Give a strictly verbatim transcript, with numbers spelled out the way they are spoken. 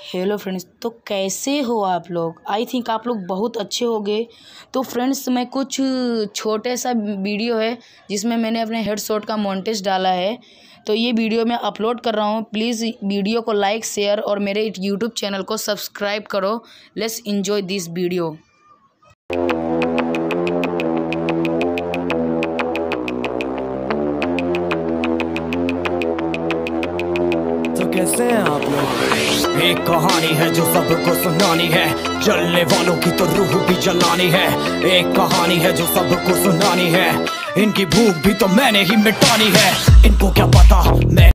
Hello friends, तो कैसे हो आप लोग। आई थिंक आप लोग बहुत अच्छे होंगे। तो फ्रेंड्स, मैं कुछ छोटे सा वीडियो है जिसमें मैंने अपने हेडशॉट का मॉन्टेज डाला है, तो ये वीडियो मैं अपलोड कर रहा हूँ। प्लीज़ वीडियो को लाइक, शेयर और मेरे यूट्यूब चैनल को सब्सक्राइब करो। Let's enjoy this video. तो कैसे हैं आप लोग। एक कहानी है जो सबको सुनानी है, जलने वालों की तो रूह भी जलानी है। एक कहानी है जो सबको सुनानी है, इनकी भूख भी तो मैंने ही मिटानी है। इनको क्या पता मैं